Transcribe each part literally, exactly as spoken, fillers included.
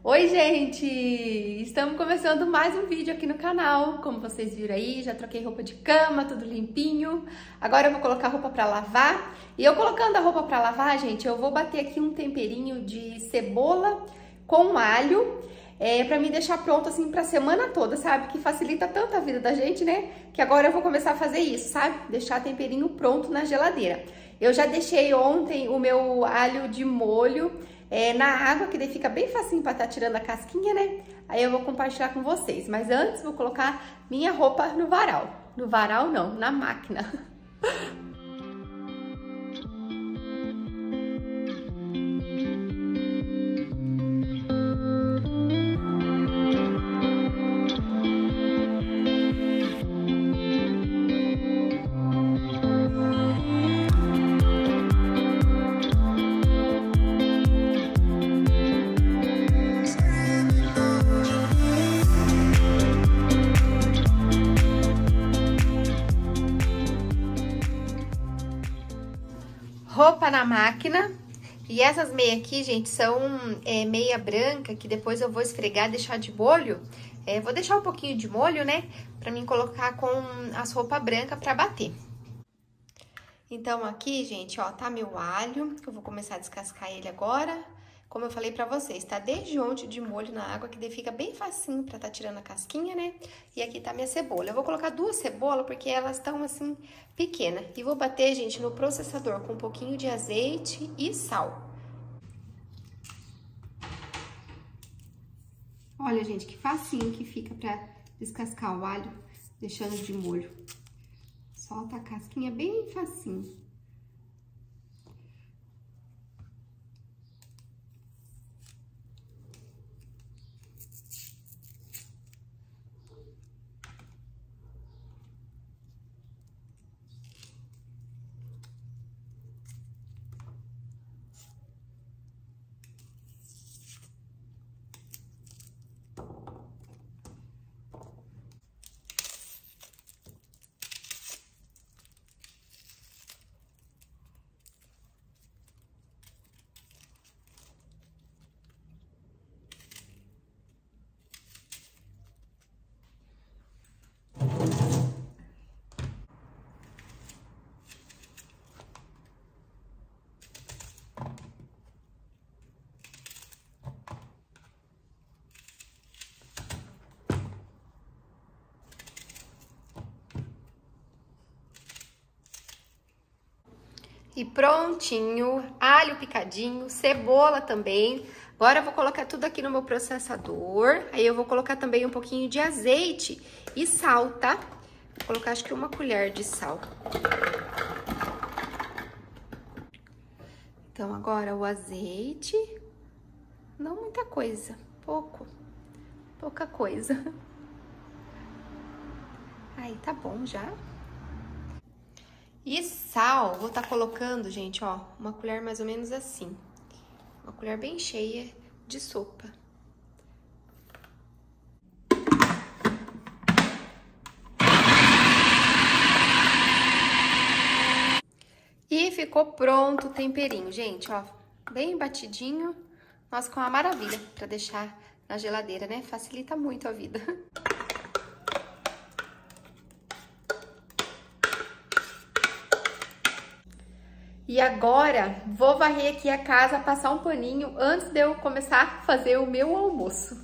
Oi, gente! Estamos começando mais um vídeo aqui no canal. Como vocês viram aí, já troquei roupa de cama, tudo limpinho. Agora eu vou colocar roupa pra lavar. E eu colocando a roupa pra lavar, gente, eu vou bater aqui um temperinho de cebola com alho, é, pra me deixar pronto assim pra semana toda, sabe? Que facilita tanto a vida da gente, né? Que agora eu vou começar a fazer isso, sabe? Deixar temperinho pronto na geladeira. Eu já deixei ontem o meu alho de molho É, na água, que daí fica bem facinho pra estar tirando a casquinha, né? Aí eu vou compartilhar com vocês. Mas antes, vou colocar minha roupa no varal. No varal não, na máquina. Roupa na máquina. E essas meias aqui, gente, são é, meia branca, que depois eu vou esfregar, deixar de molho. É, vou deixar um pouquinho de molho, né, pra mim colocar com as roupas brancas pra bater. Então, aqui, gente, ó, tá meu alho. Eu vou começar a descascar ele agora. Como eu falei pra vocês, tá desde ontem de molho na água, que daí fica bem facinho pra tá tirando a casquinha, né? E aqui tá minha cebola. Eu vou colocar duas cebolas, porque elas estão, assim, pequenas. E vou bater, gente, no processador com um pouquinho de azeite e sal. Olha, gente, que facinho que fica pra descascar o alho, deixando de molho. Solta a casquinha bem facinho. E prontinho, alho picadinho, cebola também. Agora eu vou colocar tudo aqui no meu processador. Aí eu vou colocar também um pouquinho de azeite e sal, tá? Vou colocar acho que uma colher de sal. Então agora o azeite, não muita coisa, pouco, pouca coisa. Aí tá bom já. E sal, vou estar colocando, gente, ó, uma colher mais ou menos assim. Uma colher bem cheia de sopa. E ficou pronto o temperinho, gente, ó, bem batidinho. Nossa, com uma maravilha pra deixar na geladeira, né? Facilita muito a vida. E agora, vou varrer aqui a casa, passar um paninho antes de eu começar a fazer o meu almoço.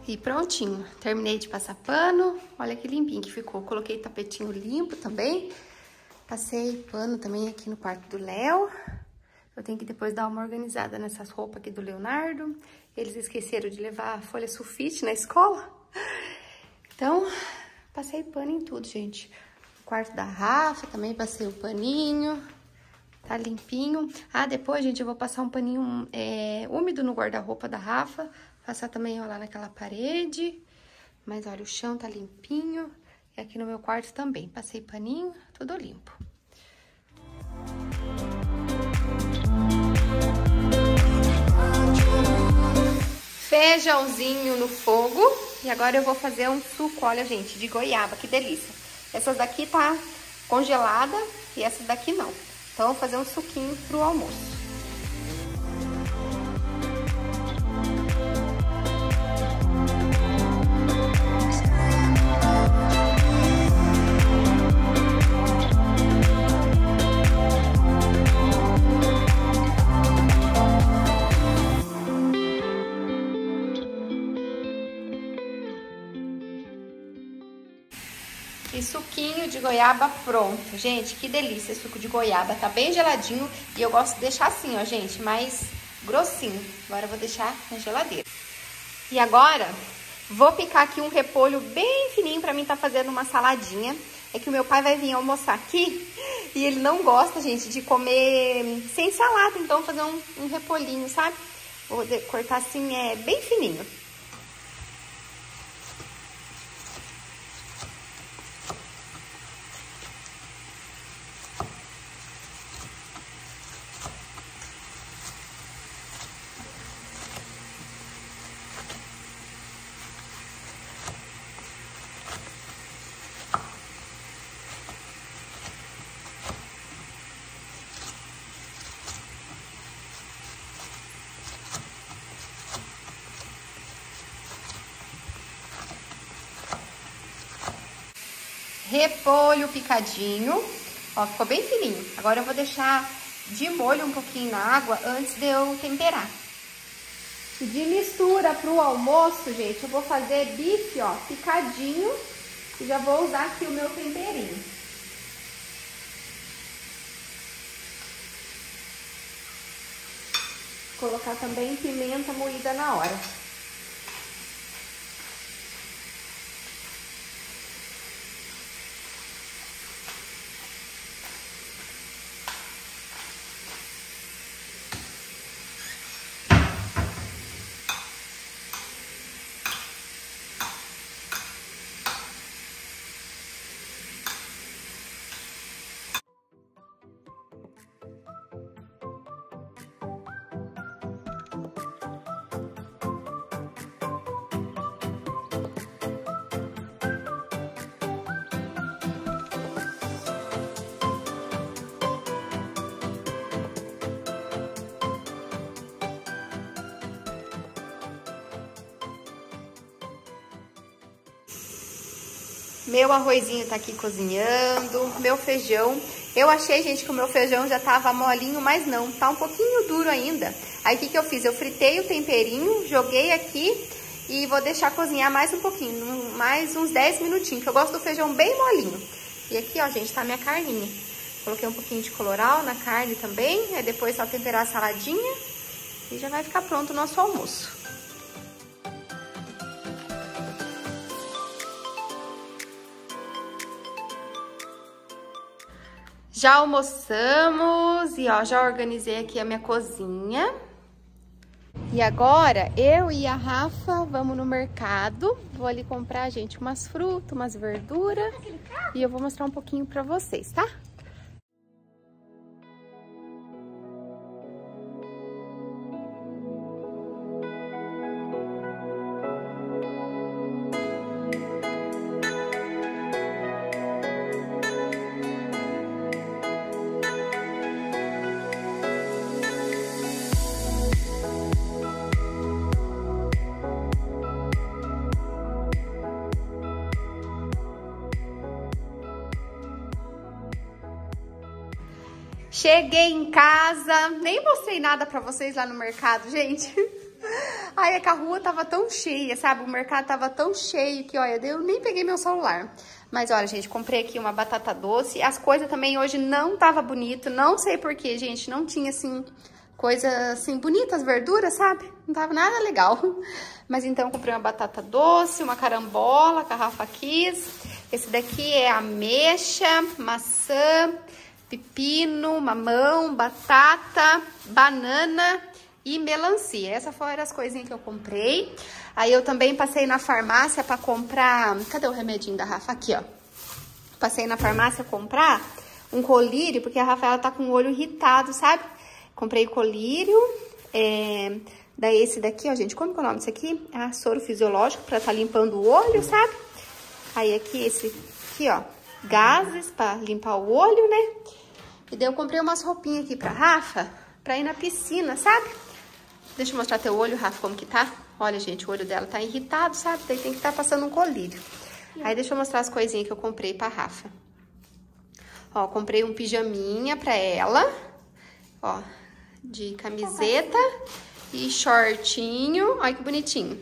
E prontinho, terminei de passar pano. Olha que limpinho que ficou. Coloquei tapetinho limpo também. Passei pano também aqui no quarto do Léo. Eu tenho que depois dar uma organizada nessas roupas aqui do Leonardo. Eles esqueceram de levar a folha sulfite na escola. Então, passei pano em tudo, gente. No quarto da Rafa também passei o paninho. Tá limpinho. Ah, depois, gente, eu vou passar um paninho é, úmido no guarda-roupa da Rafa. Passar também, ó, lá naquela parede. Mas, olha, o chão tá limpinho. E aqui no meu quarto também. Passei paninho, tudo limpo. Feijãozinho no fogo. E agora eu vou fazer um suco, olha, gente, de goiaba. Que delícia. Essas daqui tá congelada e essas daqui não. Então, eu vou fazer um suquinho pro almoço. E suquinho de goiaba pronto. Gente, que delícia esse suco de goiaba. Tá bem geladinho e eu gosto de deixar assim, ó, gente, mais grossinho. Agora eu vou deixar na geladeira. E agora, vou picar aqui um repolho bem fininho pra mim tá fazendo uma saladinha. É que o meu pai vai vir almoçar aqui e ele não gosta, gente, de comer sem salada. Então, vou fazer um, um repolhinho, sabe? Vou cortar assim, é, bem fininho. Repolho picadinho, ó, ficou bem fininho. Agora eu vou deixar de molho um pouquinho na água antes de eu temperar. E de mistura pro almoço, gente, eu vou fazer bife, ó, picadinho e já vou usar aqui o meu temperinho. Vou colocar também pimenta moída na hora. Meu arrozinho tá aqui cozinhando, meu feijão. Eu achei, gente, que o meu feijão já tava molinho, mas não, tá um pouquinho duro ainda. Aí, o que que eu fiz? Eu fritei o temperinho, joguei aqui e vou deixar cozinhar mais um pouquinho, mais uns dez minutinhos, que eu gosto do feijão bem molinho. E aqui, ó, gente, tá a minha carninha. Coloquei um pouquinho de colorau na carne também, aí depois só temperar a saladinha e já vai ficar pronto o nosso almoço. Já almoçamos e ó, já organizei aqui a minha cozinha. E agora eu e a Rafa vamos no mercado. Vou ali comprar, gente, umas frutas, umas verduras. E eu vou mostrar um pouquinho pra vocês, tá? Cheguei em casa, nem mostrei nada pra vocês lá no mercado, gente. Ai, é que a rua tava tão cheia, sabe? O mercado tava tão cheio que, olha, eu nem peguei meu celular. Mas, olha, gente, comprei aqui uma batata doce. As coisas também hoje não tava bonito. Não sei porquê, gente. Não tinha, assim, coisa, assim, bonitas, verduras, sabe? Não tava nada legal. Mas, então, comprei uma batata doce, uma carambola, que a Rafa quis. Esse daqui é ameixa, maçã, pepino, mamão, batata, banana e melancia. Essas foram as coisinhas que eu comprei. Aí eu também passei na farmácia pra comprar... Cadê o remedinho da Rafa? Aqui, ó. Passei na farmácia comprar um colírio, porque a Rafaela tá com o olho irritado, sabe? Comprei colírio. É... Daí esse daqui, ó, gente. Como que é o nome disso aqui? Ah, soro fisiológico pra tá limpando o olho, sabe? Aí aqui, esse aqui, ó. Gases pra limpar o olho, né? E daí eu comprei umas roupinhas aqui pra Rafa, pra ir na piscina, sabe? Deixa eu mostrar teu olho, Rafa, como que tá. Olha, gente, o olho dela tá irritado, sabe? Daí tem que estar tá passando um colírio. Aí deixa eu mostrar as coisinhas que eu comprei pra Rafa. Ó, comprei um pijaminha pra ela. Ó, de camiseta e shortinho. Olha que bonitinho.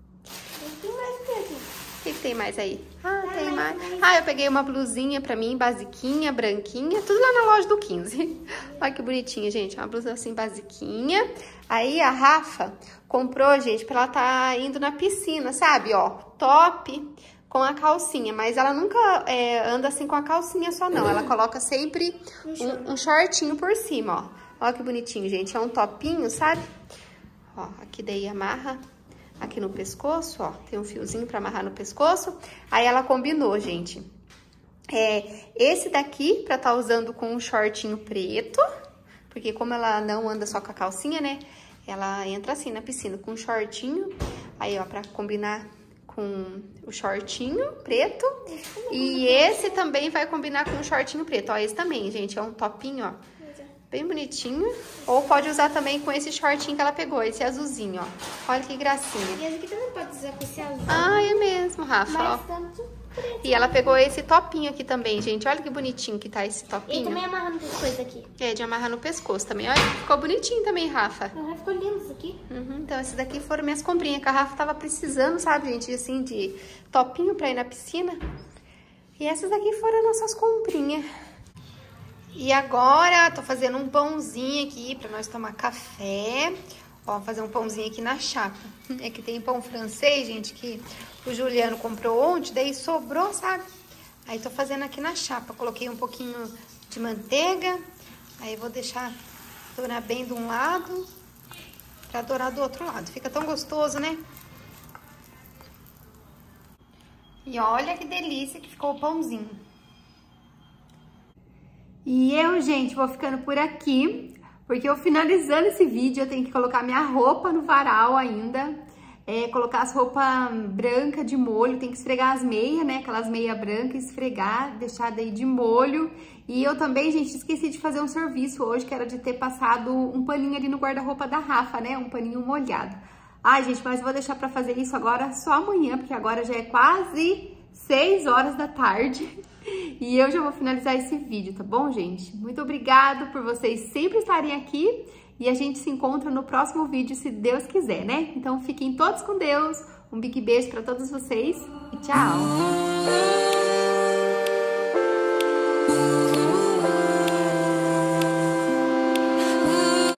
O que, que tem mais aí? Ah, tem mais. Ah, eu peguei uma blusinha pra mim, basiquinha, branquinha. Tudo lá na loja do quinze. Olha que bonitinha, gente. Uma blusa assim, basiquinha. Aí a Rafa comprou, gente, pra ela tá indo na piscina, sabe? Ó, top com a calcinha. Mas ela nunca é, anda assim com a calcinha só, não. Ela coloca sempre um, um shortinho por cima, ó. Olha que bonitinho, gente. É um topinho, sabe? Ó, aqui daí amarra aqui no pescoço, ó. Tem um fiozinho pra amarrar no pescoço. Aí ela combinou, gente. É, esse daqui pra tá usando com um shortinho preto. Porque como ela não anda só com a calcinha, né? Ela entra assim na piscina com um shortinho. Aí, ó, pra combinar com o shortinho preto. E esse também vai combinar com o shortinho preto. Ó, esse também, gente, é um topinho, ó. Bem bonitinho. Ou pode usar também com esse shortinho que ela pegou, esse azulzinho, ó. Olha que gracinha. E esse aqui também pode usar com esse azul. Ah, é mesmo, Rafa, mas ó. tanto preto. E ela pegou esse topinho aqui também, gente. Olha que bonitinho que tá esse topinho. E também amarrando as coisas aqui. É, de amarrar no pescoço também. Olha, ficou bonitinho também, Rafa. Ah, ficou lindo isso aqui. Uhum, então, esses daqui foram minhas comprinhas que a Rafa tava precisando, sabe, gente? Assim, de topinho pra ir na piscina. E essas daqui foram as nossas comprinhas. E agora, tô fazendo um pãozinho aqui pra nós tomar café. Ó, fazer um pãozinho aqui na chapa. É que tem pão francês, gente, que o Juliano comprou ontem, daí sobrou, sabe? Aí tô fazendo aqui na chapa. Coloquei um pouquinho de manteiga. Aí vou deixar dourar bem de um lado pra dourar do outro lado. Fica tão gostoso, né? E olha que delícia que ficou o pãozinho. E eu, gente, vou ficando por aqui, porque eu finalizando esse vídeo, eu tenho que colocar minha roupa no varal ainda, é, colocar as roupas brancas de molho, tem que esfregar as meias, né, aquelas meias brancas, esfregar, deixar daí de molho. E eu também, gente, esqueci de fazer um serviço hoje, que era de ter passado um paninho ali no guarda-roupa da Rafa, né, um paninho molhado. Ai, gente, mas vou deixar pra fazer isso agora só amanhã, porque agora já é quase seis horas da tarde. E eu já vou finalizar esse vídeo, tá bom, gente? Muito obrigada por vocês sempre estarem aqui e a gente se encontra no próximo vídeo, se Deus quiser, né? Então fiquem todos com Deus, um big beijo pra todos vocês e tchau!